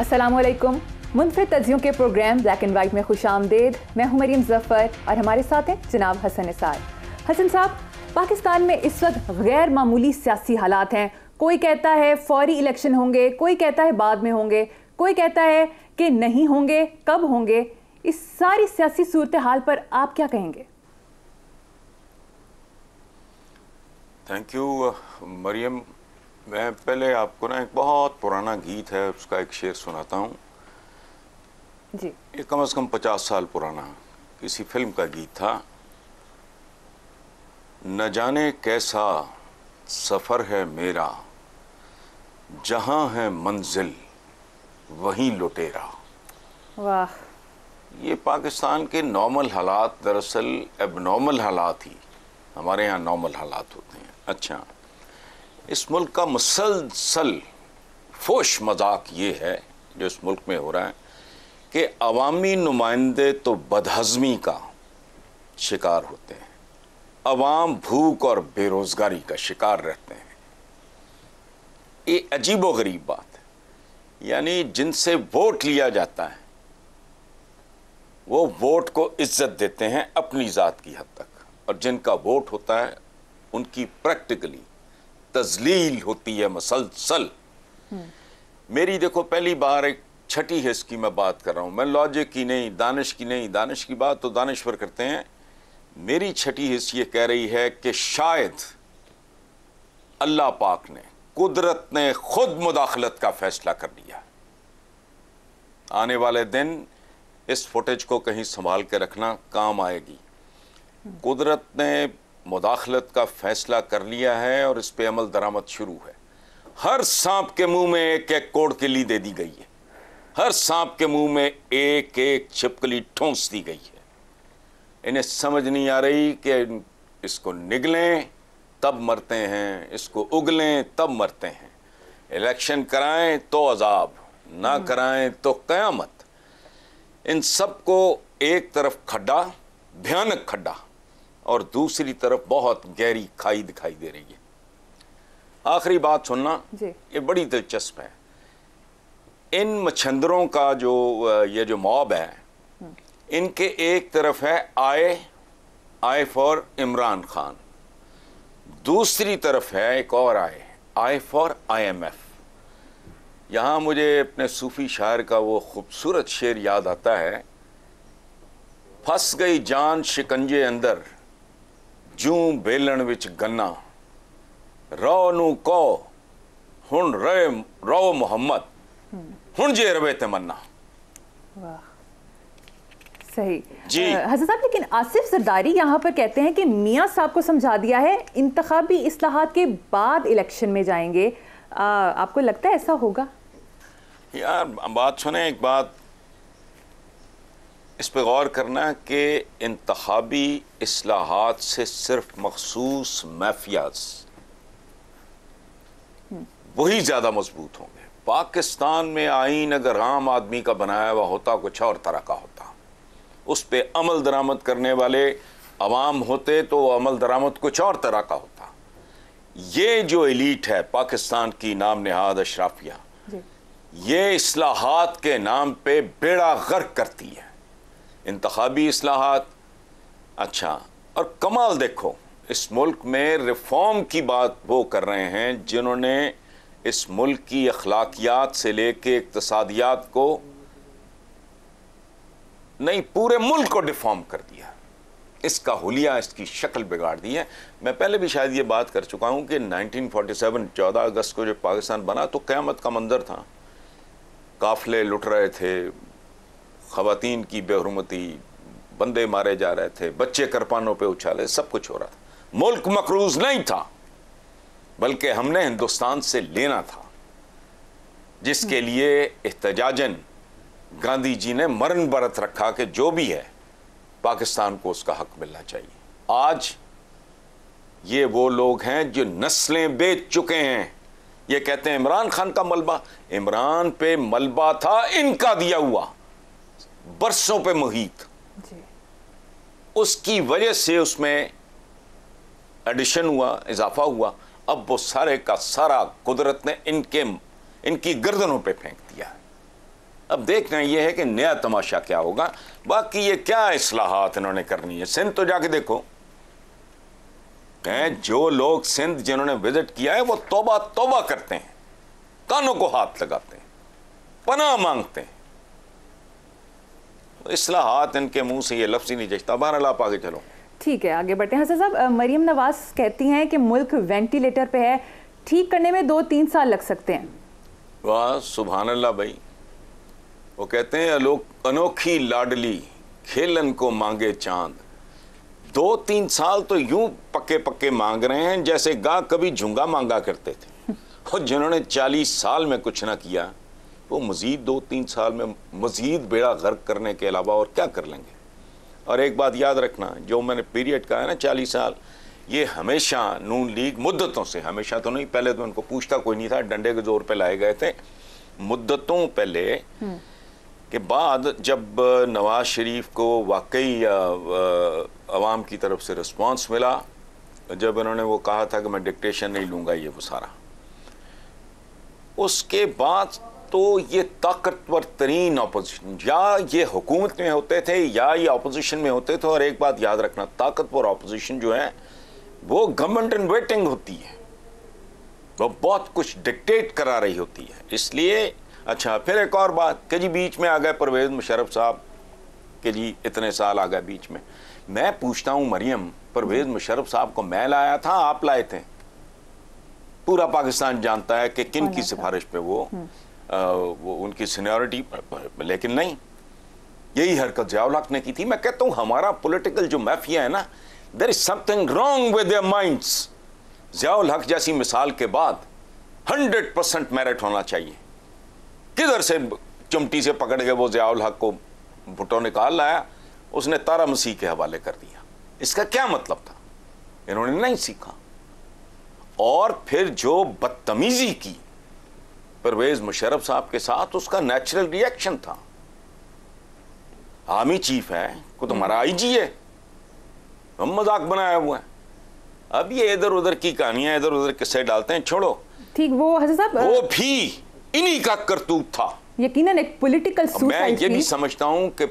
अस्सलामुअलैकुम। मुनफरिद तज्जियों के programme black and white में खुशामदीद। मैं हूं मरियम ज़फ़र और हमारे साथ हैं जनाब हसन निसार। हसन साहब, पाकिस्तान में इस वक्त गैर मामूली सियासी हालात हैं। कोई कहता है फौरी इलेक्शन होंगे, कोई कहता है बाद में होंगे, कोई कहता है कि नहीं होंगे, कब होंगे। इस सारी सियासी सूरत हाल पर आप क्या कहेंगे? Thank you Maryam. मैं पहले आपको ना एक बहुत पुराना गीत है उसका एक शेर सुनाता हूँ जी। ये कम से कम 50 साल पुराना किसी फिल्म का गीत था। न जाने कैसा सफ़र है मेरा, जहाँ है मंजिल वहीं लुटेरा। वाह। ये पाकिस्तान के नॉर्मल हालात दरअसल एबनॉर्मल हालात ही हमारे यहाँ नॉर्मल हालात होते हैं। अच्छा, इस मुल्क का मुसलसल फोश मजाक ये है जो इस मुल्क में हो रहा है कि अवामी नुमाइंदे तो बदहज़मी का शिकार होते हैं, अवाम भूख और बेरोज़गारी का शिकार रहते हैं। ये अजीबो गरीब बात है। यानी जिनसे वोट लिया जाता है वो वोट को इज्जत देते हैं अपनी ज़ात की हद तक, और जिनका वोट होता है उनकी प्रैक्टिकली तजलील होती है मसलसल। मेरी देखो पहली बार एक छठी हिस्स की मैं बात कर रहा हूँ, मैं लॉजिक की नहीं, दानिश की नहीं। दानिश की बात तो दानिश्वर करते हैं। मेरी छठी हिस्स ये कह रही है कि शायद अल्लाह पाक ने, कुदरत ने खुद मुदाखलत का फैसला कर लिया। आने वाले दिन इस फुटेज को कहीं संभाल के रखना, काम आएगी। कुदरत ने मुदाखलत का फैसला कर लिया है और इस पे अमल दरामद शुरू है। हर सांप के मुंह में एक एक कोड़ किल्ली दे दी गई है, हर सांप के मुंह में एक एक छिपकली ठोंस दी गई है। इन्हें समझ नहीं आ रही कि इसको निगलें तब मरते हैं, इसको उगलें तब मरते हैं। इलेक्शन कराएं तो अजाब, ना कराएं तो क़यामत। इन सब को एक तरफ खड्डा, भयानक खड्डा, और दूसरी तरफ बहुत गहरी खाई दिखाई दे रही है। आखिरी बात सुनना, ये बड़ी दिलचस्प है। इन मच्छंदरों का जो ये जो मॉब है, इनके एक तरफ है आई फॉर इमरान खान, दूसरी तरफ है एक और आई फॉर IMF। यहाँ मुझे अपने सूफी शायर का वो खूबसूरत शेर याद आता है, फंस गई जान शिकंजे अंदर, जूं बेलन विच गन्ना, रो नू को हुन रो मोहम्मद, हुन जे रवे तमन्ना। वाह, सही जी। हसन साहब, लेकिन आसिफ जरदारी यहाँ पर कहते हैं कि मियाँ साहब को समझा दिया है, इंतखाबी इस्लाहात के बाद इलेक्शन में जाएंगे। आपको लगता है ऐसा होगा? यार बात सुने, एक बात इस पर गौर करना कि इंतखाबी इस्लाहात से सिर्फ मखसूस माफियाज वही ज़्यादा मजबूत होंगे। पाकिस्तान में आइन अगर आम आदमी का बनाया हुआ होता, कुछ और तरह का होता, उस पर अमल दरामद करने वाले अवाम होते तो अमल दरामद कुछ और तरह का होता। ये जो एलीट है पाकिस्तान की नाम नहाद अशराफिया, ये इस्लाहात के नाम पे बेड़ा गर्क करती है। इंतखाबी इस्लाहात। अच्छा, और कमाल देखो, इस मुल्क में रिफॉर्म की बात वो कर रहे हैं जिन्होंने इस मुल्क की अखलाकियात से लेके इक्तसादियात को नहीं, पूरे मुल्क को डिफॉर्म कर दिया। इसका हुलिया, इसकी शक्ल बिगाड़ दी है। मैं पहले भी शायद ये बात कर चुका हूँ कि 1947 14 अगस्त को जब पाकिस्तान बना तो क़यामत का मंजर था। काफिले लुट रहे थे, ख़वातीन की बेहुरमती, बंदे मारे जा रहे थे, बच्चे करपानों पे उछाले, सब कुछ हो रहा था। मुल्क मकरूज नहीं था, बल्कि हमने हिंदुस्तान से लेना था, जिसके लिए एहतजाजन गांधी जी ने मरण बरत रखा कि जो भी है पाकिस्तान को उसका हक मिलना चाहिए। आज ये वो लोग हैं जो नस्लें बेच चुके हैं। ये कहते हैं इमरान खान का मलबा, इमरान पे मलबा था इनका दिया हुआ, बरसों पे मुहीत, उसकी वजह से उसमें एडिशन हुआ, इजाफा हुआ। अब वो सारे का सारा कुदरत ने इनकी गर्दनों पे फेंक दिया। अब देखना ये है कि नया तमाशा क्या होगा। बाकी ये क्या इस्लाहात इन्होंने करनी है, सिंध तो जाके देखो। जो लोग सिंध जिन्होंने विजिट किया है वो तौबा तौबा करते हैं, कानों को हाथ लगाते हैं, पनाह मांगते हैं। इस्लाहात इनके मुंह से ये लफ्ज़ ही नहीं जचता। बहरहाल आप आगे चलो। ठीक है, आगे बढ़ते हैं। हसन साहब, मरियम नवाज कहती हैं कि मुल्क वेंटिलेटर पे है, ठीक करने में 2-3 साल लग सकते हैं। वाह सुभान अल्लाह भाई। वो कहते हैं लोग अनोखी लाडली खेलन को मांगे चांद। 2-3 साल तो यूं पक्के पक्के मांग रहे हैं जैसे गा कभी झुंगा मांगा करते थे। और जिन्होंने 40 साल में कुछ ना किया वो मजीद 2-3 साल में मजीद बेड़ा गर्क करने के अलावा और क्या कर लेंगे। और एक बात याद रखना, जो मैंने पीरियड कहा है ना 40 साल, ये हमेशा नून लीग मुद्दतों से, हमेशा तो नहीं, पहले तो उनको पूछता कोई नहीं था, डंडे के जोर पे लाए गए थे। मुद्दतों पहले के बाद जब नवाज शरीफ को वाकई अवाम की तरफ से रिस्पांस मिला, जब इन्होंने वो कहा था कि मैं डिक्टेशन नहीं लूँगा ये वो सारा, उसके बाद तो ये ताकतवर तरीन अपोजिशन, या ये हुकूमत में होते थे या ये अपोजिशन में होते थे। और एक बात याद रखना, ताकतवर अपोजिशन जो है वो गवर्नमेंट इन वेटिंग होती है, वो बहुत कुछ डिक्टेट करा रही होती है। इसलिए अच्छा, फिर एक और बात कि जी बीच में आ गए परवेज़ मुशर्रफ साहब कि जी इतने साल आ गए बीच में। मैं पूछता हूँ मरियम, परवेज़ मुशर्रफ साहब को मैं लाया था, आप लाए थे? पूरा पाकिस्तान जानता है कि किन की सिफारिश पे वो उनकी सीनियरिटी, लेकिन नहीं, यही हरकत ज़ियाउल हक ने की थी। मैं कहता हूँ हमारा पॉलिटिकल जो माफिया है ना, there is something wrong with their minds. Ziaul Haq जैसी मिसाल के बाद 100% मेरिट होना चाहिए। किधर से चिमटी से पकड़ के वो ज़ियाउल हक को भुट्टो निकाल लाया, उसने तारा मसीह के हवाले कर दिया। इसका क्या मतलब था? इन्होंने नहीं सीखा। और फिर जो बदतमीजी की परवेज़ मुशर्रफ साहब के साथ, उसका नेचुरल रिएक्शन था। आर्मी चीफ है, को तुम्हारा आईजी है, हम मजाक बनाया हुआ है। अब ये इधर उधर की कहानियां, इधर उधर किस्से डालते हैं, छोड़ो। ठीक, वो हसन साहब वो भी इन्हीं का करतूत था। यकीनन एक पॉलिटिकल सुसाइड। मैं ये भी समझता हूं कि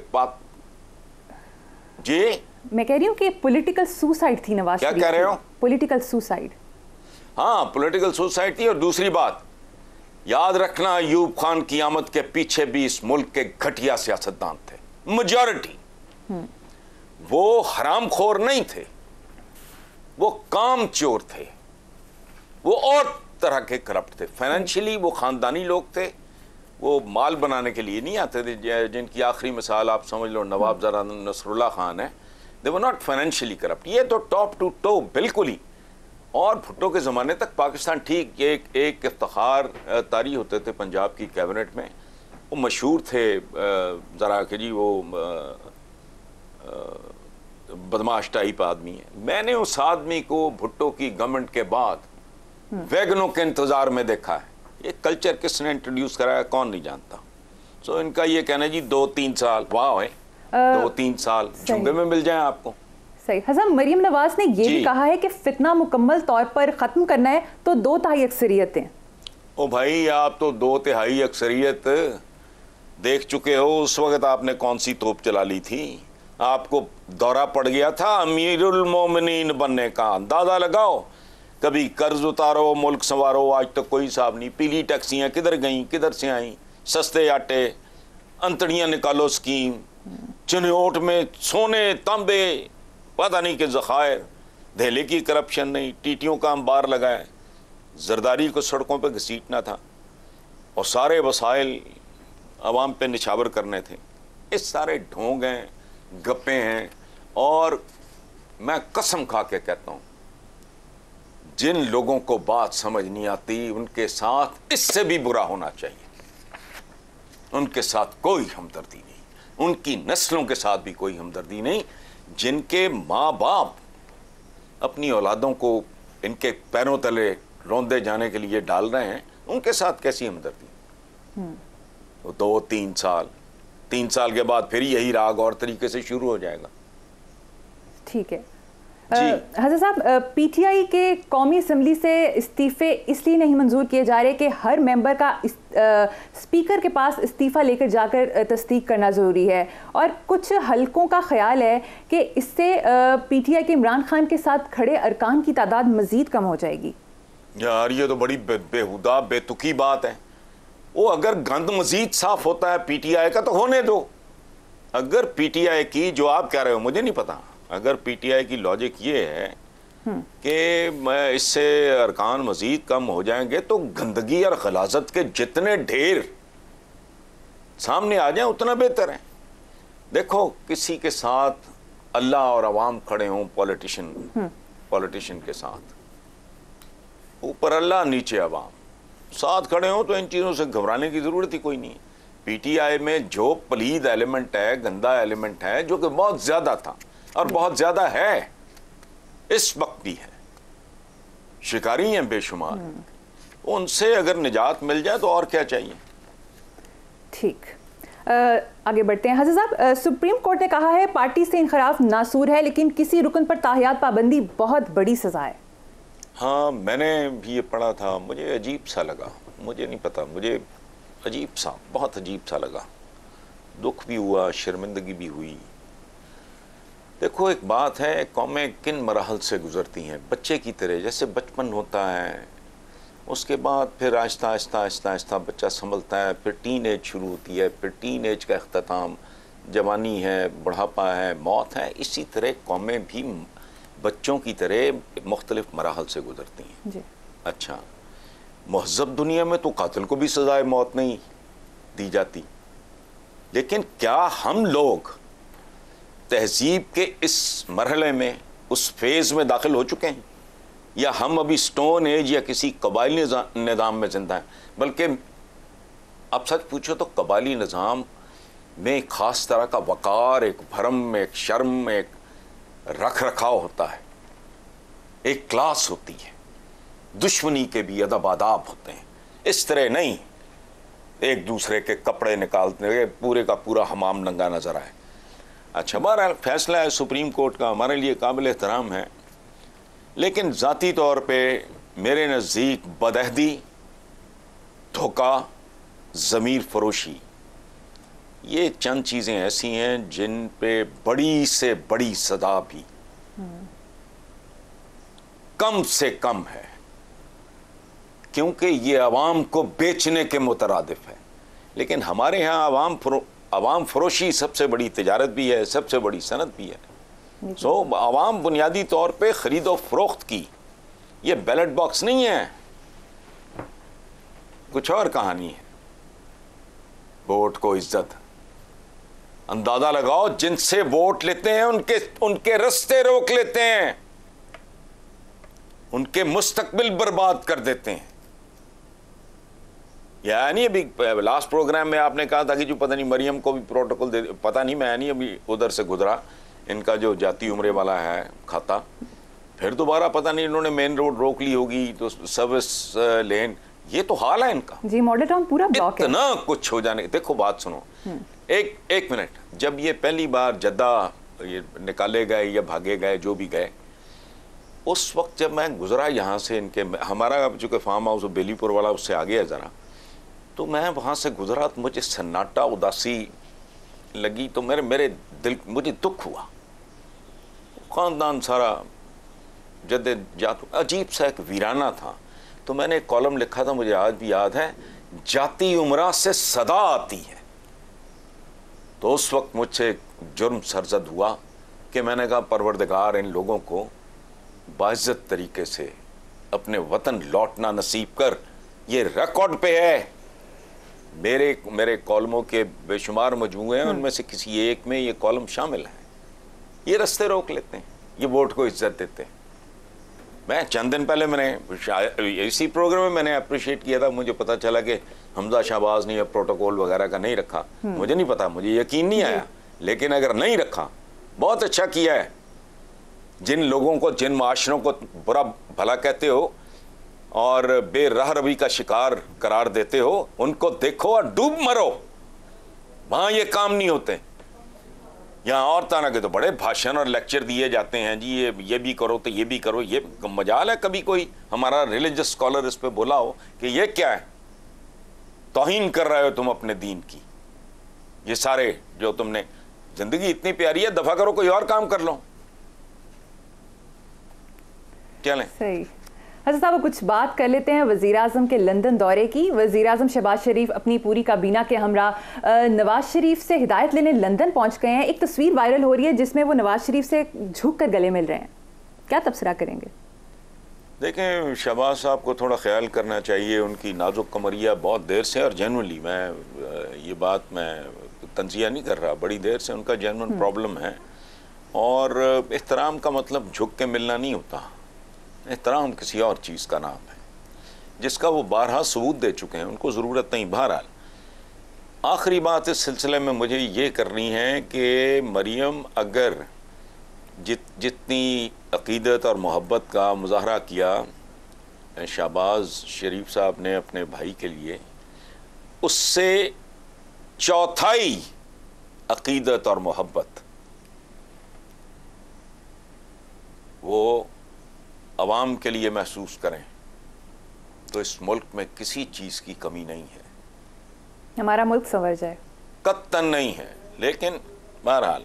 मैं कह रही हूं कि पॉलिटिकल सुसाइड थी नवाज शरीफ। क्या कह रहे हो? Political suicide. हाँ, पॉलिटिकल सुसाइड थी। और दूसरी बात याद रखना, अयूब खान की आमद के पीछे भी इस मुल्क के घटिया सियासतदान थे, मेजॉरिटी। वो हरामखोर नहीं थे, वो काम चोर थे, वो और तरह के करप्ट थे। फाइनेंशियली वो खानदानी लोग थे, वो माल बनाने के लिए नहीं आते थे। जिनकी आखिरी मिसाल आप समझ लो नवाब ज़रा नसरुल्लाह खान है। They were not financially corrupt. ये तो टॉप टू टो बिल्कुल ही। और भुट्टो के ज़माने तक पाकिस्तान ठीक एक इफ्तिखार तारी होते थे पंजाब की कैबिनेट में। वो मशहूर थे ज़रा कि जी वो बदमाश टाइप आदमी है। मैंने उस आदमी को भुट्टो की गवर्नमेंट के बाद वैगनों के इंतज़ार में देखा है। ये कल्चर किसने इंट्रोड्यूस कराया कौन नहीं जानता। सो इनका ये कहना जी 2-3 साल, वाह है 2-3 साल झुंगे में मिल जाए आपको। सही। हसन, मरियम नवाज ने ये भी कहा है कि फितना मुकम्मल तौर पर ख़त्म करना है तो 2/3 अक्सरियतें। ओ भाई, आप तो 2/3 अक्सरियत देख चुके हो। उस वक्त आपने कौन सी तोप चला ली थी? आपको दौरा पड़ गया था अमीरुल मोमिनीन बनने का। अंदाजा लगाओ, कभी कर्ज उतारो, मुल्क संवारो, आज तक कोई हिसाब नहीं। पीली टैक्सियाँ किधर गईं, किधर से आईं? सस्ते आटे, अंतड़ियाँ निकालो स्कीम, चिन्होट में सोने तांबे पता नहीं के ज़खायर, धेले की करप्शन नहीं, टीटियों का अंबार लगाए, जरदारी को सड़कों पर घसीटना था और सारे वसाइल आवाम पे निछावर करने थे। इस सारे ढोंग हैं, गप्पे हैं। और मैं कसम खा के कहता हूँ, जिन लोगों को बात समझ नहीं आती उनके साथ इससे भी बुरा होना चाहिए। उनके साथ कोई हमदर्दी नहीं, उनकी नस्लों के साथ भी कोई हमदर्दी नहीं। जिनके माँ बाप अपनी औलादों को इनके पैरों तले रौंदे जाने के लिए डाल रहे हैं, उनके साथ कैसी हमदर्दी? तो 2-3 साल, 3 साल के बाद फिर यही राग और तरीके से शुरू हो जाएगा। ठीक है। हसन साहब, पीटीआई के कौमी असम्बली से इस्तीफे इसलिए नहीं मंजूर किए जा रहे कि हर मेंबर का स्पीकर के पास इस्तीफा लेकर जाकर तस्दीक करना ज़रूरी है, और कुछ हलकों का ख्याल है कि इससे पीटीआई के इमरान खान के साथ खड़े अरकान की तादाद मज़ीद कम हो जाएगी। यार ये तो बड़ी बेहुदा बेतुकी बात है। वो अगर गंद मजीद साफ होता है पीटीआई का तो होने दो। अगर पीटीआई की, जो आप कह रहे हो मुझे नहीं पता, अगर पीटीआई की लॉजिक ये है कि मैं इससे अरकान मजीद कम हो जाएंगे तो गंदगी और गलाजत के जितने ढेर सामने आ जाएं उतना बेहतर है। देखो, किसी के साथ अल्लाह और अवाम खड़े हों, पॉलिटिशियन के साथ, ऊपर अल्लाह नीचे अवाम, साथ खड़े हों, तो इन चीज़ों से घबराने की ज़रूरत ही कोई नहीं है। पीटीआई में जो पलीद एलिमेंट है, गंदा एलिमेंट है, जो कि बहुत ज़्यादा था और बहुत ज़्यादा है, इस वक्त भी है, शिकारी हैं बेशुमार, उनसे अगर निजात मिल जाए तो और क्या चाहिए। ठीक, आगे बढ़ते हैं। हसन साहब, सुप्रीम कोर्ट ने कहा है पार्टी से इनखराफ नासूर है, लेकिन किसी रुकन पर ताहियात पाबंदी बहुत बड़ी सजा है। हाँ, मैंने भी ये पढ़ा था, मुझे अजीब सा लगा, मुझे नहीं पता, मुझे अजीब सा, बहुत अजीब सा लगा, दुख भी हुआ, शर्मिंदगी भी हुई। देखो, एक बात है, कौमें किन मराहल से गुजरती हैं, बच्चे की तरह, जैसे बचपन होता है, उसके बाद फिर आहिस्ता आहिस्ता आहिस्ता आहिस्ता बच्चा संभलता है, फिर टीन एज शुरू होती है, फिर टीन एज का अख्ताम, जवानी है, बुढ़ापा है, मौत है। इसी तरह कौमें भी बच्चों की तरह मुख्तलिफ मराहल से गुजरती हैं जी। अच्छा, महज़ब दुनिया में तो कातिल को भी सजाए मौत नहीं दी जाती, लेकिन क्या हम लोग तहजीब के इस मरहले में, उस फेज़ में दाखिल हो चुके हैं, या हम अभी स्टोन एज या किसी कबायली निज़ाम में ज़िंदा हैं? बल्कि अब सच पूछो तो कबायली निज़ाम में एक ख़ास तरह का वक़ार, एक भरम, एक शर्म, एक रख रखाव होता है, एक क्लास होती है, दुश्मनी के भी अदब आदाब होते हैं। इस तरह नहीं एक दूसरे के कपड़े निकालते हुए पूरे का पूरा हमाम नंगा नजर आए। अच्छा, बहरहाल फैसला है सुप्रीम कोर्ट का, हमारे लिए काबिल एहतराम है, लेकिन ज़ाती तौर पे मेरे नज़दीक बदअहदी, धोखा, ज़मीर फरोशी, ये चंद चीज़ें ऐसी हैं जिन पे बड़ी से बड़ी सजा भी कम से कम है, क्योंकि ये अवाम को बेचने के मुतरादिफ है। लेकिन हमारे यहाँ अवाम फरोशी सबसे बड़ी तिजारत भी है, सबसे बड़ी सनत भी है। सो अवाम बुनियादी तौर पे ख़रीदो फ़रोख्त की, ये बैलेट बॉक्स नहीं है, कुछ और कहानी है। वोट को इज्जत, अंदाजा लगाओ, जिनसे वोट लेते हैं उनके रास्ते रोक लेते हैं, उनके मुस्तकबिल बर्बाद कर देते हैं। यानी अभी लास्ट प्रोग्राम में आपने कहा था कि जो पता नहीं मरियम को भी प्रोटोकॉल दे, पता नहीं, मैं नहीं अभी उधर से गुजरा, इनका जो जाती उम्रे वाला है खाता, फिर दोबारा पता नहीं इन्होंने मेन रोड रोक ली होगी, तो सर्विस लेन, ये तो हाल है इनका जी। मॉडल टाउन पूरा ब्लॉक है, इतना कुछ हो जाने। देखो बात सुनो, एक मिनट, जब ये पहली बार जद्दा ये निकाले गए या भागे गए, जो भी गए, उस वक्त जब मैं गुजरा यहाँ से, इनके, हमारा चूँकि फार्म हाउस बेलीपुर वाला उससे आगे है ज़रा, तो मैं वहाँ से गुजरा तो मुझे सन्नाटा, उदासी लगी, तो मेरे दिल, मुझे दुख हुआ। ख़ानदान सारा जद्दोजहद, अजीब सा एक वीराना था। तो मैंने एक कॉलम लिखा था, मुझे आज भी याद है, जाती उम्रा से सदा आती है। तो उस वक्त मुझसे जुर्म सरजद हुआ कि मैंने कहा, परवरदिगार इन लोगों को बाइज्जत तरीके से अपने वतन लौटना नसीब कर। ये रिकॉर्ड पे है, मेरे कॉलमों के बेशुमार मजमूए हैं, उनमें से किसी एक में ये कॉलम शामिल है। ये रास्ते रोक लेते हैं, ये वोट को इज्जत देते हैं। मैं चंद दिन पहले मैंने इसी प्रोग्राम में मैंने अप्रिशिएट किया था, मुझे पता चला कि हमजा शहबाज ने प्रोटोकॉल वगैरह का नहीं रखा, मुझे नहीं पता, मुझे यकीन नहीं आया, लेकिन अगर नहीं रखा, बहुत अच्छा किया है। जिन लोगों को, जिन माशरों को बुरा भला कहते हो और बेराह रवी का शिकार करार देते हो, उनको देखो और डूब मरो, वहाँ ये काम नहीं होते। यहाँ और तरह के तो बड़े भाषण और लेक्चर दिए जाते हैं जी, ये भी करो तो ये भी करो। ये मजाल है कभी कोई हमारा रिलीजियस स्कॉलर इस पे बोला हो कि ये क्या है, तौहीन कर रहे हो तुम अपने दीन की। ये सारे जो तुमने, जिंदगी इतनी प्यारी है, दफा करो कोई और काम कर लो। चलें। सही। अच्छा साहब, कुछ बात कर लेते हैं वज़ीर आज़म के लंदन दौरे की। वज़ीर आज़म शहबाज शरीफ अपनी पूरी काबीना के हमरा नवाज शरीफ से हिदायत लेने लंदन पहुंच गए हैं। एक तस्वीर वायरल हो रही है जिसमें वो नवाज शरीफ से झुक कर गले मिल रहे हैं, क्या तबसरा करेंगे? देखें, शहबाज साहब को थोड़ा ख्याल करना चाहिए, उनकी नाजुक कमरिया बहुत देर से, और जेनुअनली मैं ये बात मैं तंजिया नहीं कर रहा, बड़ी देर से उनका जेनुअन प्रॉब्लम है। और एहतराम का मतलब झुक के मिलना नहीं होता, एहतराम किसी और चीज़ का नाम है जिसका वो बारहा सबूत दे चुके हैं, उनको ज़रूरत नहीं। बहरहाल आखिरी बात इस सिलसिले में मुझे ये करनी है कि मरियम अगर जितनी अक़ीदत और मोहब्बत का मुज़ाहरा किया शहबाज शरीफ साहब ने अपने भाई के लिए, उससे चौथाई अक़ीदत और मोहब्बत वो अवाम के लिए महसूस करें तो इस मुल्क में किसी चीज़ की कमी नहीं है, हमारा मुल्क संवर जाए, कत्तन नहीं है। लेकिन बहरहाल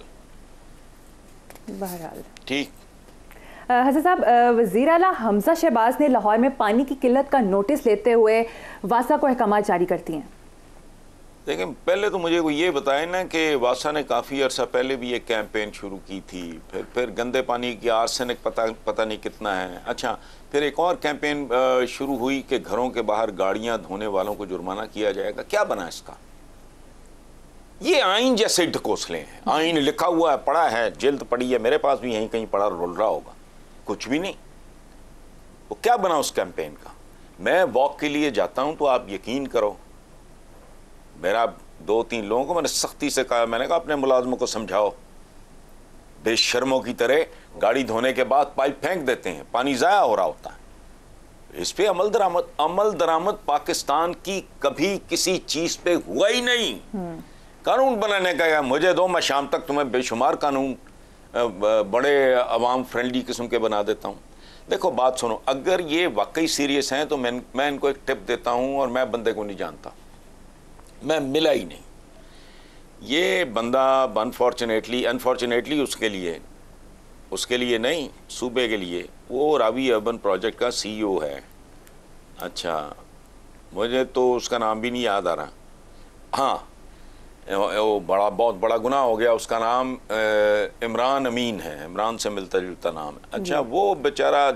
ठीक। हसन साहब, वज़ीर आला हमजा शहबाज ने लाहौर में पानी की किल्लत का नोटिस लेते हुए वासा को अहकामात जारी करती हैं। लेकिन पहले तो मुझे को ये बताएं ना कि वासा ने काफ़ी अर्सा पहले भी एक कैंपेन शुरू की थी, फिर गंदे पानी की आर्सेनिक पता नहीं कितना है। अच्छा, फिर एक और कैंपेन शुरू हुई कि घरों के बाहर गाड़ियां धोने वालों को जुर्माना किया जाएगा। क्या बना इसका? ये आइन जैसे ढकोसले हैं। आइन लिखा हुआ है, पढ़ा है, जिल्द पड़ी है, मेरे पास भी यहीं कहीं पढ़ा रोल रहा होगा, कुछ भी नहीं। वो क्या बना उस कैंपेन का? मैं वॉक के लिए जाता हूं तो आप यकीन करो, मेरा 2-3 लोगों को मैंने सख्ती से कहा, मैंने कहा अपने मुलाजमों को समझाओ, बेशर्मों की तरह गाड़ी धोने के बाद पाइप फेंक देते हैं, पानी ज़ाया हो रहा होता है। इस पे अमल दरामद पाकिस्तान की कभी किसी चीज़ पे हुआ ही नहीं। कानून बनाने का या मुझे दो, मैं शाम तक तुम्हें बेशुमार कानून बड़े अवाम फ्रेंडली किस्म के बना देता हूँ। देखो बात सुनो, अगर ये वाकई सीरियस हैं तो मैं इनको एक टिप देता हूँ, और मैं बंदे को नहीं जानता, मैं मिला ही नहीं। ये बंदा अनफॉर्चुनेटली उसके लिए नहीं, सूबे के लिए, वो रावी अर्बन प्रोजेक्ट का CEO है। अच्छा, मुझे तो उसका नाम भी नहीं याद आ रहा। हाँ, वो बहुत बड़ा गुनाह हो गया, उसका नाम इमरान अमीन है, इमरान से मिलता जुलता नाम है। अच्छा, वो बेचारा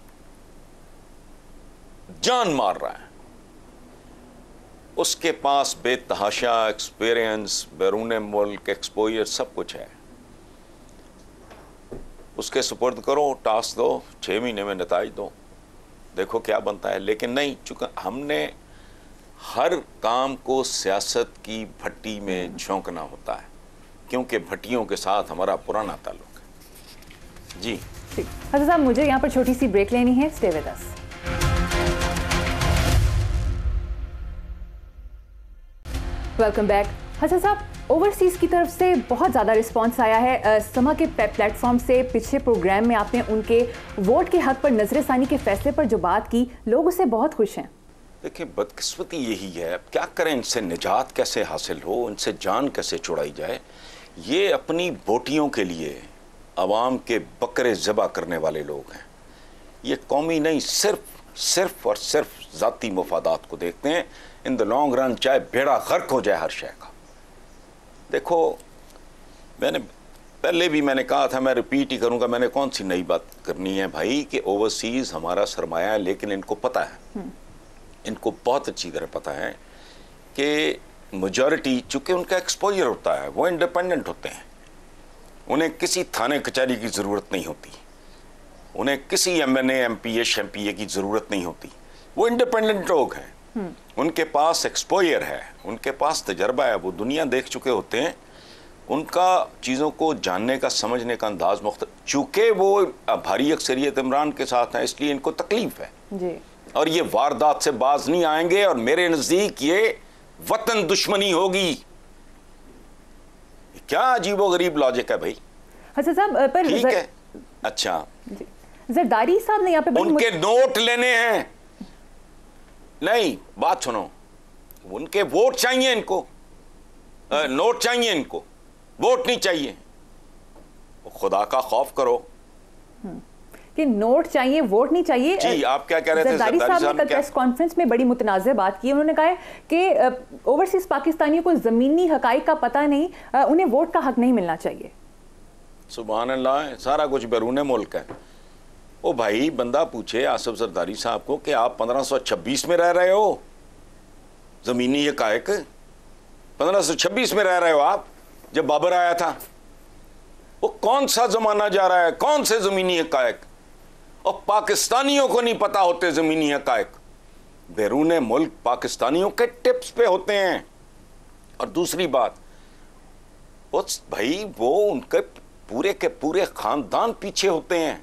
जान मार रहा है, उसके पास बेतहाशा एक्सपीरियंस, बैरून मुल्क एक्सपोजर सब कुछ है। उसके सुपुर्द करो, टास्क दो, 6 महीने में नताइज दो, देखो क्या बनता है। लेकिन नहीं, चूंकि हमने हर काम को सियासत की भट्टी में झोंकना होता है, क्योंकि भट्टियों के साथ हमारा पुराना ताल्लुक है। जी ठीक। हसन साहब, मुझे यहाँ पर छोटी सी ब्रेक लेनी है, stay with us. Welcome back. Hasan साहब, ओवरसीज़ की तरफ से बहुत ज़्यादा रिस्पांस आया है। समा के प्लेटफॉर्म से पिछले प्रोग्राम में आपने उनके वोट के हक पर नजरसानी के फैसले पर जो बात की, लोग उससे बहुत खुश हैं। देखिए, बदकिस्मती यही है, अब क्या करें, इनसे निजात कैसे हासिल हो, इनसे जान कैसे छुड़ाई जाए। ये अपनी बोटियों के लिए अवाम के बकरे ज़बा करने वाले लोग हैं। ये कौमी नहीं, सिर्फ और सिर्फ ज़ाती मफादात को देखते हैं। इन द लॉन्ग रन चाहे बेड़ा गर्क हो जाए हर शय का। देखो, मैंने पहले भी कहा था, मैं रिपीट ही करूंगा, मैंने कौन सी नई बात करनी है भाई, कि ओवरसीज़ हमारा सरमाया है। लेकिन इनको पता है, इनको बहुत अच्छी तरह पता है कि मेजॉरिटी, चूँकि उनका एक्सपोजर होता है, वो इंडिपेंडेंट होते हैं, उन्हें किसी थाने कचहरी की ज़रूरत नहीं होती, उन्हें किसी MNA MPA की ज़रूरत नहीं होती। वो इंडिपेंडेंट लोग हैं, उनके पास एक्सपोजर है, उनके पास तजर्बा है, वो दुनिया देख चुके होते हैं, उनका चीज़ों को जानने का, समझने का अंदाज मुख्तलिफ। चूँकि वो भारी अक्सरियत इमरान के साथ है, इसलिए इनको तकलीफ है जी। और ये वारदात से बाज नहीं आएंगे। और मेरे नज़दीक ये वतन दुश्मनी होगी। क्या अजीबोगरीब लॉजिक है भाई। हसन साहब पर ठीक है, अच्छा जरदारी साहब ने यहाँ पे उनके नोट लेने हैं, नहीं बात सुनो, उनके वोट चाहिए इनको, नोट चाहिए इनको, वोट नहीं चाहिए। खुदा का खौफ करो कि नोट चाहिए वोट नहीं चाहिए। जी आप क्या कह रहे थे? जरदारी साहब ने कल प्रेस कॉन्फ्रेंस में बड़ी मुतनाज़ बात की। उन्होंने कहा कि ओवरसीज पाकिस्तानियों को ज़मीनी हकाइक का पता नहीं, उन्हें वोट का हक नहीं मिलना चाहिए। सुभान अल्लाह, सारा कुछ बैरून मुल्क है। ओ भाई, बंदा पूछे आसिफ जरदारी साहब को कि आप 1526 में रह रहे हो, ज़मीनी हकाइक 1526 में रह रहे हो आप, जब बाबर आया था। वो कौन सा ज़माना जा रहा है, कौन से ज़मीनी हकाइक? और पाकिस्तानियों को नहीं पता होते ज़मीनी हकाइक, बैरून मुल्क पाकिस्तानियों के टिप्स पे होते हैं। और दूसरी बात, उस भाई वो उनके पूरे के पूरे ख़ानदान पीछे होते हैं,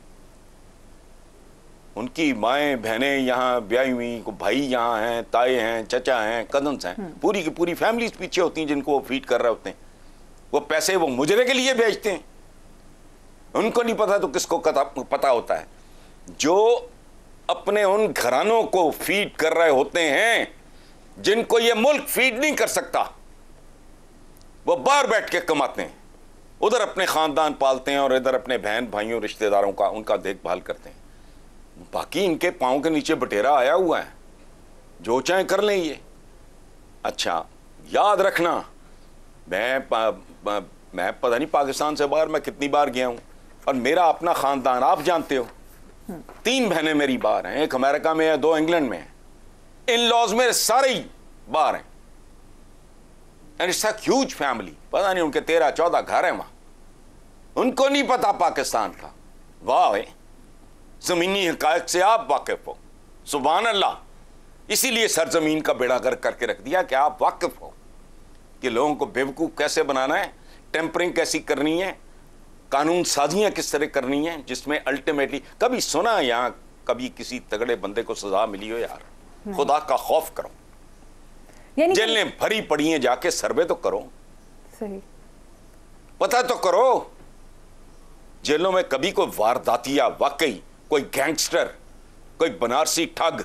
उनकी माएँ बहनें यहाँ ब्याही हुई, भाई यहाँ हैं, ताए हैं, चचा हैं, कजन्स हैं, पूरी की पूरी फैमिलीज पीछे होती हैं जिनको वो फीड कर रहे होते हैं। वो पैसे वो मुजरे के लिए भेजते हैं, उनको नहीं पता तो किसको पता होता है? जो अपने उन घरानों को फीड कर रहे होते हैं जिनको ये मुल्क फीड नहीं कर सकता, वो बाहर बैठ के कमाते हैं, उधर अपने ख़ानदान पालते हैं और इधर अपने बहन भाइयों रिश्तेदारों का उनका देखभाल करते हैं। बाकी इनके पाँव के नीचे बटेरा आया हुआ है, जो चाहे कर लें ये। अच्छा याद रखना, मैं पता नहीं पाकिस्तान से बाहर मैं कितनी बार गया हूँ, और मेरा अपना ख़ानदान आप जानते हो, 3 बहनें मेरी बाहर हैं, एक अमेरिका में है, 2 इंग्लैंड में है, इन लॉज में सारे ही बाहर हैं, and it's a huge family. पता नहीं उनके 13-14 घर हैं वहाँ, उनको नहीं पता पाकिस्तान का। वाह है, ज़मीनी हकायक से आप वाकिफ हो, सुभान अल्लाह। इसीलिए सरजमीन का बेड़ा गर्क करके रख दिया कि आप वाकिफ हो कि लोगों को बेवकूफ़ कैसे बनाना है, टेम्परिंग कैसी करनी है, कानून साजियाँ किस तरह करनी है, जिसमें अल्टीमेटली कभी सुना यहाँ कभी किसी तगड़े बंदे को सजा मिली हो? यार खुदा का खौफ करो, जेलें भरी पड़ी हैं, जाके सर्वे तो करो, सही पता तो करो जेलों में कभी कोई वारदातिया, वाकई कोई गैंगस्टर, कोई बनारसी ठग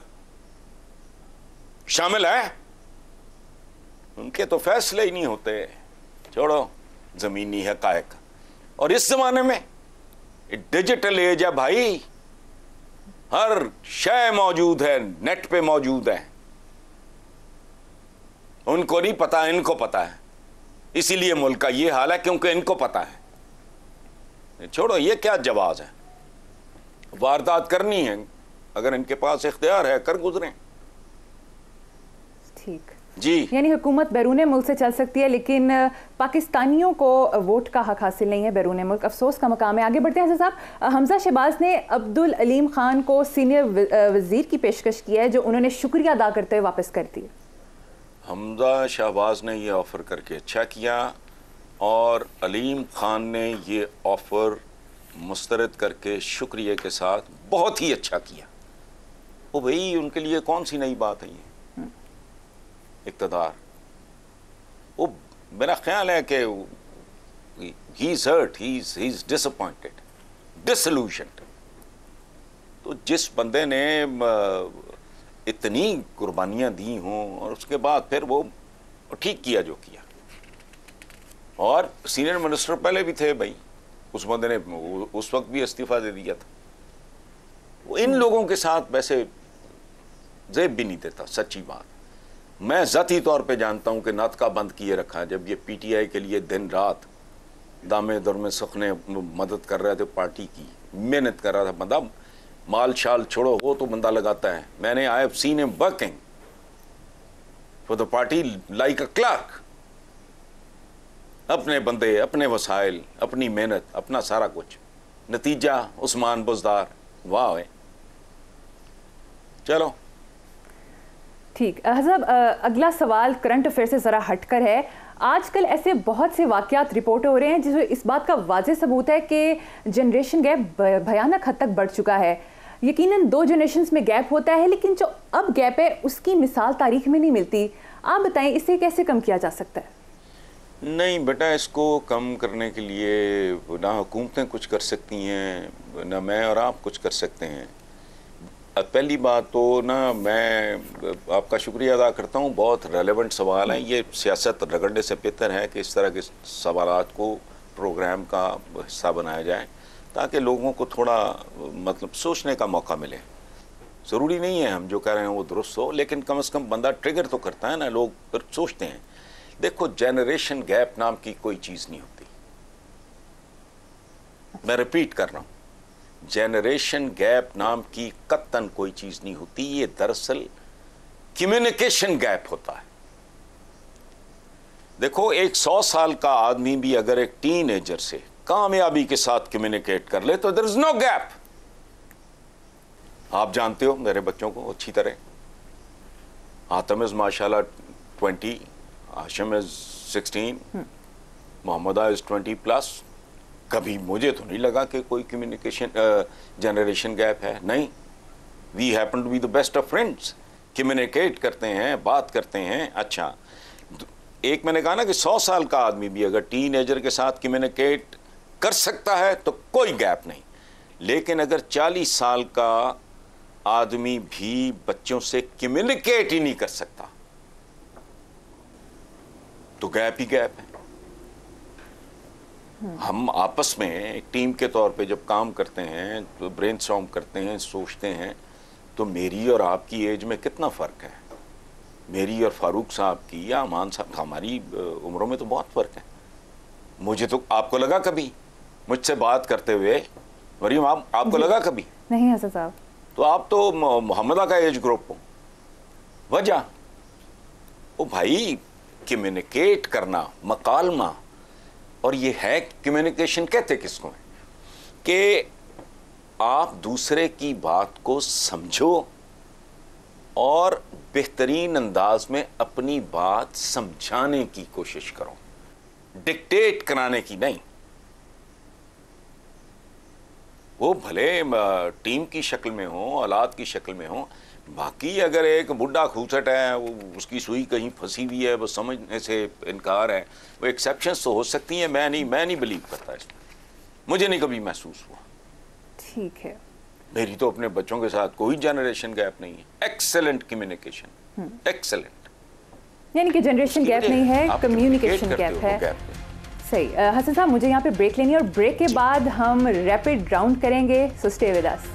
शामिल है? उनके तो फैसले ही नहीं होते। छोड़ो ज़मीनी हकायक। और इस जमाने में डिजिटल एज है भाई, हर शय मौजूद है, नेट पे मौजूद है, उनको नहीं पता, इनको पता है। इसीलिए मुल्क का ये हाल है क्योंकि इनको पता है। छोड़ो, ये क्या जवाब है? वारदात करनी है, अगर इनके पास इख्तियार है कर गुजरें। ठीक जी, यानी हुकूमत बैरून मुल्क से चल सकती है, लेकिन पाकिस्तानियों को वोट का हक हासिल नहीं है बैरून मुल्क। अफसोस का मकाम है। आगे बढ़ते हैं साहब, हमजा शहबाज ने अब्दुल अलीम खान को सीनियर वजीर की पेशकश की है, जो उन्होंने शुक्रिया अदा करते हुए वापस कर दी। हमजा शहबाज ने ये ऑफ़र करके अच्छा किया, और अलीम खान ने ये ऑफ़र मुस्तरद करके शुक्रिया के साथ बहुत ही अच्छा किया। वो भाई उनके लिए कौन सी नई बात है ये इक़्तिदार? वो मेरा ख्याल है कि he is hurt, he is disappointed, disillusioned. तो जिस बंदे ने इतनी कुर्बानियाँ दी हों और उसके बाद फिर वो ठीक किया जो किया। और सीनियर मिनिस्टर पहले भी थे भाई, उस बंदे ने उस वक्त भी इस्तीफ़ा दे दिया था। वो इन लोगों के साथ वैसे जेब भी नहीं देता, सच्ची बात। मैं ज़ाती तौर पे जानता हूँ कि नातका बंद किए रखा है, जब ये PTI के लिए दिन रात दामे दर में सुखने मदद कर रहे थे, पार्टी की मेहनत कर रहा था बंदा, माल शाल छोड़ो वो तो बंदा लगाता है। मैंने I have seen him working for the party like a clerk. अपने बंदे, अपने वसाइल, अपनी मेहनत, अपना सारा कुछ। नतीजा उस्मान बुज़दार, वाह है। चलो ठीक। हज़ब अगला सवाल करंट अफेयर से ज़रा हटकर है। आजकल ऐसे बहुत से वाक़यात रिपोर्ट हो रहे हैं जिसमें इस बात का वाज़ेह सबूत है कि जनरेशन गैप भयानक हद तक बढ़ चुका है। यकीनन 2 जनरेशन्स में गैप होता है, लेकिन जो अब गैप है उसकी मिसाल तारीख में नहीं मिलती। आप बताएं इसे कैसे कम किया जा सकता है? नहीं बेटा, इसको कम करने के लिए ना हुकूमतें कुछ कर सकती हैं, ना मैं और आप कुछ कर सकते हैं। पहली बात तो ना मैं आपका शुक्रिया अदा करता हूँ, बहुत रेलेवेंट सवाल है ये। सियासत रगड़ने से बेहतर है कि इस तरह के सवालात को प्रोग्राम का हिस्सा बनाया जाए ताकि लोगों को थोड़ा मतलब सोचने का मौका मिले। ज़रूरी नहीं है हम जो कह रहे हैं वो दुरुस्त हो, लेकिन कम से कम बंदा ट्रिगर तो करता है ना, लोग फिर सोचते हैं। देखो, जनरेशन गैप नाम की कोई चीज़ नहीं होती। मैं रिपीट कर रहा हूँ, जनरेशन गैप नाम की कत्तन कोई चीज़ नहीं होती। ये दरअसल कम्युनिकेशन गैप होता है। देखो, एक 100 साल का आदमी भी अगर एक टीनेजर से कामयाबी के साथ कम्युनिकेट कर ले तो देयर इज नो गैप। आप जानते हो मेरे बच्चों को अच्छी तरह। आतम इज माशाल्लाह 20, आशम इज 16, मोहम्मदा इज 20+। कभी मुझे तो नहीं लगा कि कोई कम्युनिकेशन जनरेशन गैप है, नहीं। We happen to be the best of friends, communicate करते हैं, बात करते हैं। अच्छा, एक मैंने कहा ना कि 100 साल का आदमी भी अगर टीनेजर के साथ कम्युनिकेट कर सकता है तो कोई गैप नहीं, लेकिन अगर 40 साल का आदमी भी बच्चों से कम्युनिकेट ही नहीं कर सकता तो गैप ही गैप है। हम आपस में एक टीम के तौर पे जब काम करते हैं तो ब्रेनस्टॉर्म करते हैं, सोचते हैं, तो मेरी और आपकी एज में कितना फ़र्क है। मेरी और फारूक साहब की या अमान साहब, हमारी उम्रों में तो बहुत फ़र्क है। मुझे तो, आपको लगा कभी मुझसे बात करते हुए मरीम, आपको लगा कभी? नहीं हसन साहब। तो आप तो मोहम्मदा का एज ग्रुप हो। वजह ओ भाई, कम्युनिकेट करना, मकालमा, और ये है कम्युनिकेशन कहते किसको है कि आप दूसरे की बात को समझो और बेहतरीन अंदाज में अपनी बात समझाने की कोशिश करो, डिक्टेट कराने की नहीं। वो भले टीम की शक्ल में हो, औलाद की शक्ल में हो। बाकी अगर एक बुढ़ा खूसट है, वो उसकी सुई कहीं फंसी हुई है, वो समझने से इनकार है, वो एक्सेप्शंस तो हो सकती हैं। मैं नहीं बिलीव करता इसमें, मुझे नहीं कभी महसूस हुआ। ठीक है, मेरी तो अपने बच्चों के साथ कोई जनरेशन गैप नहीं है। Excellent communication, excellent. यानी कि जनरेशन गैप नहीं है, कम्युनिकेशन गैप है। सही। हसन साहब, मुझे यहाँ पे ब्रेक लेनी है और ब्रेक के बाद हम रैपिड राउंड करेंगे, so stay with us.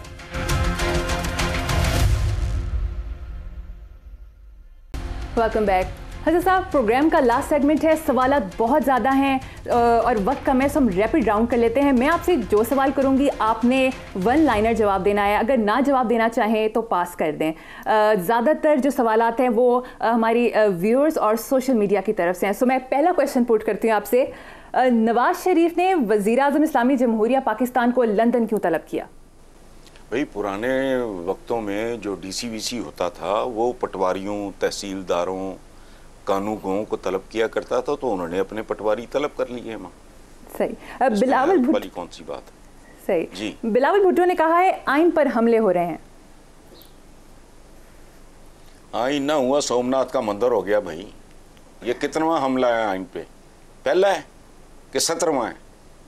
Welcome back. Hasan साहब, प्रोग्राम का लास्ट सेगमेंट है, सवालात बहुत ज़्यादा हैं और वक्त कम है, सो हम रैपिड राउंड कर लेते हैं। मैं आपसे जो सवाल करूंगी आपने वन लाइनर जवाब देना है, अगर ना जवाब देना चाहें तो पास कर दें। ज़्यादातर जो सवालात हैं वो हमारी व्यूअर्स और सोशल मीडिया की तरफ से हैं। सो मैं पहला क्वेश्चन पुट करती हूँ आपसे। नवाज शरीफ ने वज़ीर-ए-आज़म इस्लामी जमहूरिया पाकिस्तान को लंदन क्यों तलब किया? भाई, पुराने वक्तों में जो डीसीवीसी होता था वो पटवारियों, तहसीलदारों, कानूनगों को तलब किया करता था, तो उन्होंने अपने पटवारी तलब कर लिए। मां सही। बिलावल भुट्टो, कौन सी बात है? सही जी। बिलावल भुट्टो ने कहा है आइन पर हमले हो रहे हैं। आइन ना हुआ, सोमनाथ का मंदिर हो गया। भाई, ये कितनवां हमला है आइन पे? पहला है कि 17वां है?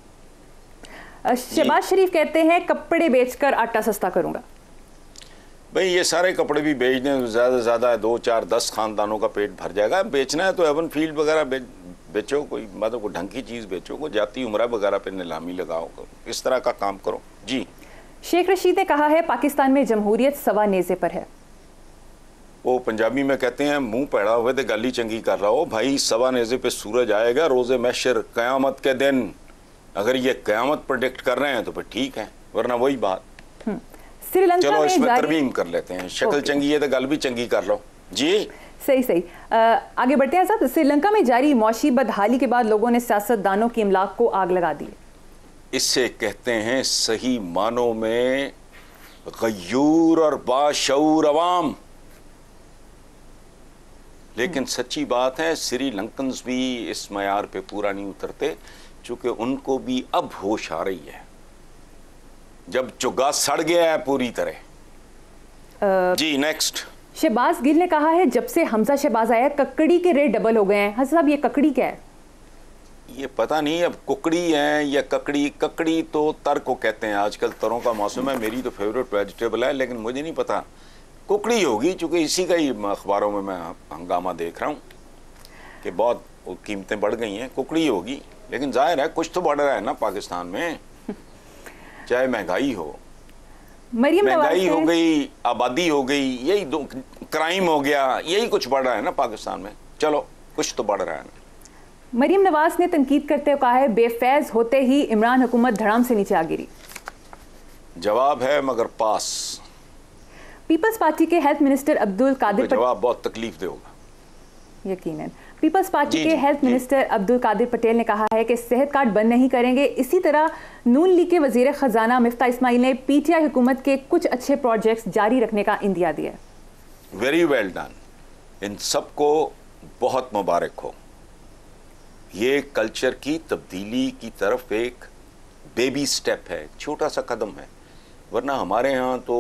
शहबाज शरीफ कहते हैं कपड़े बेचकर आटा सस्ता करूंगा। भाई, ये सारे कपड़े भी बेच दें तो ज़्यादा से ज़्यादा 2, 4, 10 खानदानों का पेट भर जाएगा। बेचना है तो एवन फील्ड वगैरह बेचो, कोई मतलब कोई ढंग की चीज़ बेचो, कोई जाती उम्रा वगैरह पे नीलामी लगाओ, इस तरह का काम करो। जी। शेख रशीद ने कहा है पाकिस्तान में जमहूरियत सवा नेज़े पर है। वो पंजाबी में कहते हैं मुंह पैड़ा हुए तो गाली चंगी कर रहा हो। भाई, सवा नेज़े पे सूरज आएगा रोज़े महशर, क़यामत के दिन। अगर ये क़यामत प्रेडिक्ट कर रहे हैं तो फिर ठीक है, वरना वही बात। श्रीलंका चलो में इसमें तरमीम कर लेते हैं, शक्ल चंगी है तो गल भी चंगी कर लो। जी, सही। आगे बढ़ते हैं साहब। श्रीलंका में जारी मौशी बदहाली के बाद लोगों ने सियासतदानों की इमलाक को आग लगा दी। इससे कहते हैं सही मानों में गयूर और बाशऊर अवाम। लेकिन सच्ची बात है, श्रीलंकन्स भी इस मयार पे पूरा नहीं उतरते, चूंकि उनको भी अब होश आ रही है, जब चुग्गा सड़ गया है पूरी तरह। जी, नेक्स्ट। शहबाज गिल ने कहा है जब से हमजा शहबाज आया ककड़ी के रेट डबल हो गए हैं। हसन साहब, ये ककड़ी क्या है? ये पता नहीं अब कुकड़ी है या ककड़ी। ककड़ी तो तर को कहते हैं, आजकल तरों का मौसम है, मेरी तो फेवरेट वेजिटेबल है, लेकिन मुझे नहीं पता कुकड़ी होगी, चूँकि इसी का ही अखबारों में मैं हंगामा देख रहा हूँ कि बहुत कीमतें बढ़ गई हैं। कुकड़ी होगी, लेकिन जाहिर है कुछ तो बढ़ रहा है ना पाकिस्तान में, चाहे महंगाई हो, महंगाई हो गई, आबादी हो गई, यही दो, क्राइम हो गया, यही कुछ बढ़ रहा है ना पाकिस्तान में। चलो कुछ तो बढ़ रहा है ना। मरियम नवाज ने तनकीद करते हुए कहा है बेफैज होते ही इमरान हुकूमत धड़ाम से नीचे आ गिरी। जवाब है मगर पास। पीपल्स पार्टी के हेल्थ मिनिस्टर अब्दुल कादिर जवाब बहुत तकलीफ दे होगा यकीनन। पीपल्स पार्टी के हेल्थ मिनिस्टर अब्दुल कादिर पटेल ने कहा है कि सेहत कार्ड बंद नहीं करेंगे। इसी तरह नून लीग के वजीर खजाना मिफ्ता इस्माइल ने पीटीआई हुकूमत के कुछ अच्छे प्रोजेक्ट्स जारी रखने का इंदिया दिया। वेरी वेल डन, इन सबको बहुत मुबारक हो। ये कल्चर की तब्दीली की तरफ एक बेबी स्टेप है, छोटा सा कदम है। वरना हमारे यहाँ तो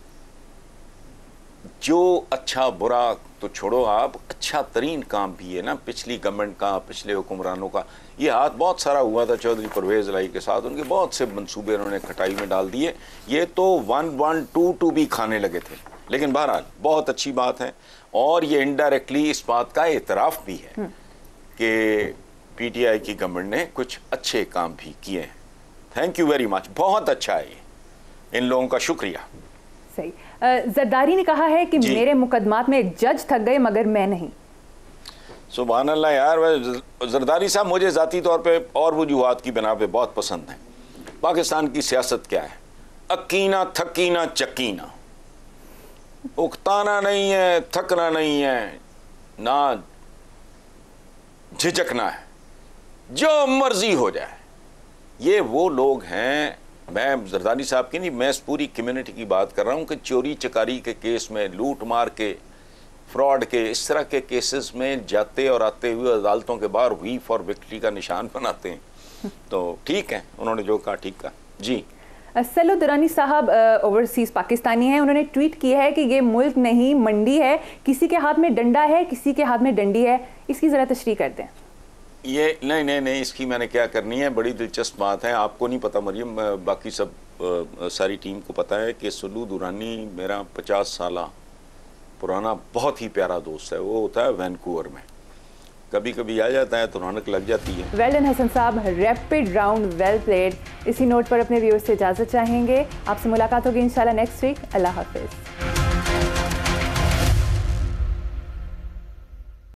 जो अच्छा बुरा तो छोड़ो, आप अच्छा तरीन काम भी है ना पिछली गवर्नमेंट का, पिछले हुक्मरानों का। ये हाथ बहुत सारा हुआ था चौधरी परवेज़ इलाही के साथ, उनके बहुत से मंसूबे उन्होंने खटाई में डाल दिए। ये तो 1-1-2-2 भी खाने लगे थे, लेकिन बहरहाल बहुत अच्छी बात है। और ये इनडायरेक्टली इस बात का एतराफ़ भी है कि पीटीआई की गवर्नमेंट ने कुछ अच्छे काम भी किए हैं। थैंक यू वेरी मच, बहुत अच्छा है, इन लोगों का शुक्रिया। सही। जरदारी ने कहा है कि मेरे मुकदमात में एक जज थक गए मगर मैं नहीं। सुभान अल्लाह यार, जरदारी साहब मुझे ज़ाती तौर पे और वजूहात की बिना पे बहुत पसंद हैं। पाकिस्तान की सियासत क्या है? अकीना थकीना चकीना, उकताना नहीं है, थकना नहीं है, ना झिझकना है, जो मर्जी हो जाए। ये वो लोग हैं, मैं जरदारी साहब की नहीं, मैं इस पूरी कम्युनिटी की बात कर रहा हूँ कि चोरी चकारी के केस में, लूट मार के, फ्रॉड के, इस तरह के केसेस में जाते और आते हुए अदालतों के बाहर वी फॉर विक्ट्री का निशान बनाते हैं। तो ठीक है, उन्होंने जो कहा ठीक कहा। जी सलो दुरानी साहब ओवरसीज पाकिस्तानी हैं, उन्होंने ट्वीट किया है कि ये मुल्क नहीं मंडी है, किसी के हाथ में डंडा है, किसी के हाथ में डंडी है। इसकी ज़रा तशरीह कर दें। ये नहीं, इसकी मैंने क्या करनी है, बड़ी दिलचस्प बात है। आपको नहीं पता मरियम, बाकी सब सारी टीम को पता है कि सल्लू दुरानी मेरा 50 साल पुराना बहुत ही प्यारा दोस्त है। वो होता है वैनकूवर में, कभी कभी आ जाता है तो रौनक लग जाती है। वेल डन हसन साहब, रैपिड राउंड, वेल प्लेड। इसी नोट पर अपने व्यूअर्स से इजाज़त चाहेंगे। आपसे मुलाकात होगी इंशाल्लाह नेक्स्ट वीक। अल्लाह हाफिज़।